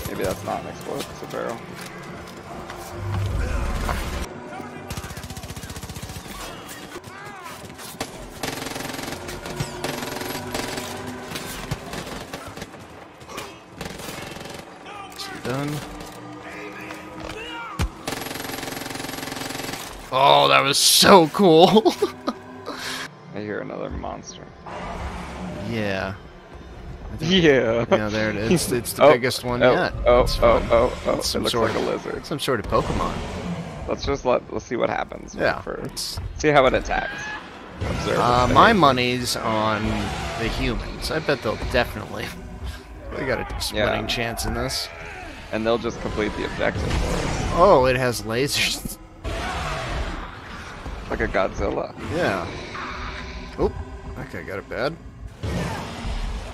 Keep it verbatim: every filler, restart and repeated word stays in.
Maybe that's not an explosive barrel. Done. Oh, that was so cool. I hear another monster. Yeah. Yeah. Yeah, there it is. It's the oh, biggest one oh, yet. Oh, That's oh, fun. oh, oh, It's it some looks sort like of, a lizard. Some sort of Pokemon. Let's just let, let's see what happens. Yeah. First. See how it attacks. Observe Uh, its my behavior. money's on the humans. I bet they'll definitely. We got a Yeah. winning chance in this. And they'll just complete the objective for us. Oh, it has lasers. Like a Godzilla. Yeah. Oh, that guy got it bad.